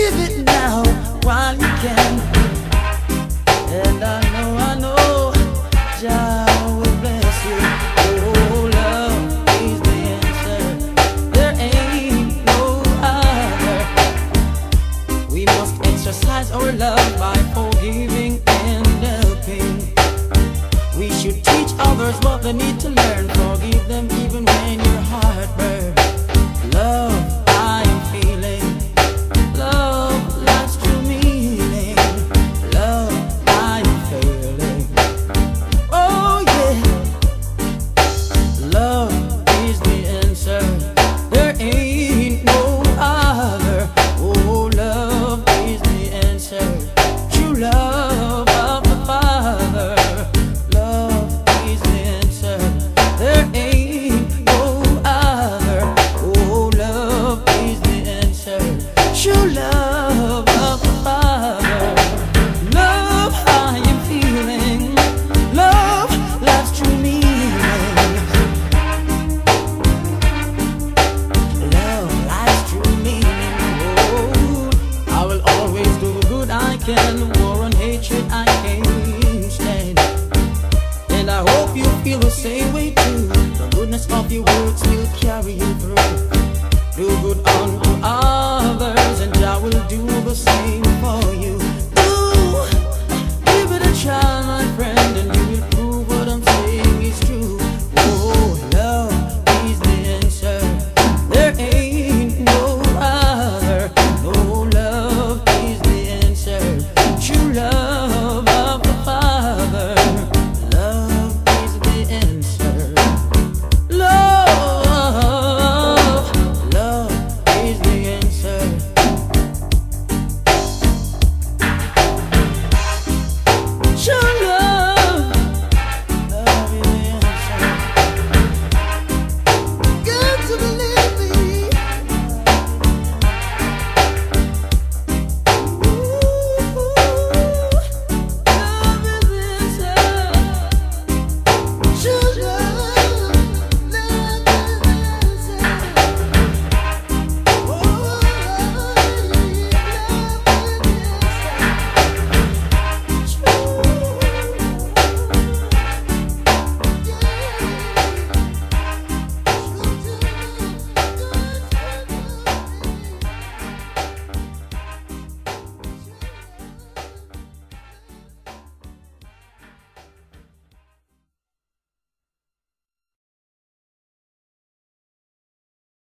Give it now while you can. And I know, Jah will bless you. Oh, love is the answer. There ain't no other. We must exercise our love by forgiving and helping. We should teach others what they need to learn. Forgive them even when your heart burns. Love, I am feeling. Love, lots true meaning. Love, I am feeling. Oh yeah. Love is the answer. There ain't no other. Oh, love is the answer. True love of the Father. Love is the answer. There ain't no other. Oh, love is the answer. True love.